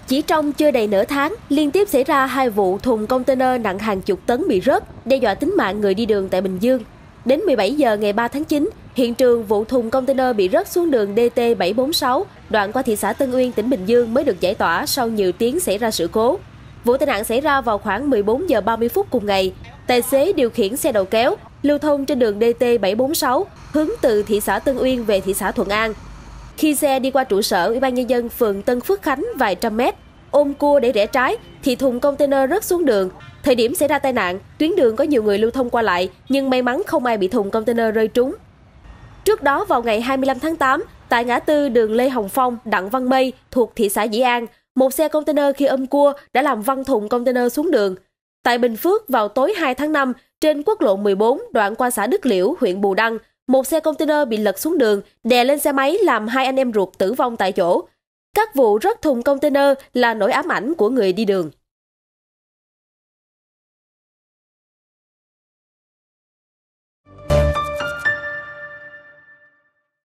Chỉ trong chưa đầy nửa tháng, liên tiếp xảy ra 2 vụ thùng container nặng hàng chục tấn bị rớt, đe dọa tính mạng người đi đường tại Bình Dương. Đến 17 giờ ngày 3 tháng 9, hiện trường vụ thùng container bị rớt xuống đường DT746, đoạn qua thị xã Tân Uyên, tỉnh Bình Dương mới được giải tỏa sau nhiều tiếng xảy ra sự cố. Vụ tai nạn xảy ra vào khoảng 14 giờ 30 phút cùng ngày. Tài xế điều khiển xe đầu kéo, lưu thông trên đường DT746, hướng từ thị xã Tân Uyên về thị xã Thuận An. Khi xe đi qua trụ sở Ủy ban Nhân dân phường Tân Phước Khánh vài trăm mét, ôm cua để rẽ trái, thì thùng container rớt xuống đường. Thời điểm xảy ra tai nạn, tuyến đường có nhiều người lưu thông qua lại, nhưng may mắn không ai bị thùng container rơi trúng. Trước đó vào ngày 25 tháng 8, tại ngã tư đường Lê Hồng Phong, Đặng Văn Mây thuộc thị xã Dĩ An, một xe container khi ôm cua đã làm văng thùng container xuống đường. Tại Bình Phước vào tối 2 tháng 5, trên quốc lộ 14 đoạn qua xã Đức Liễu, huyện Bù Đăng, một xe container bị lật xuống đường, đè lên xe máy làm 2 anh em ruột tử vong tại chỗ. Các vụ rớt thùng container là nỗi ám ảnh của người đi đường.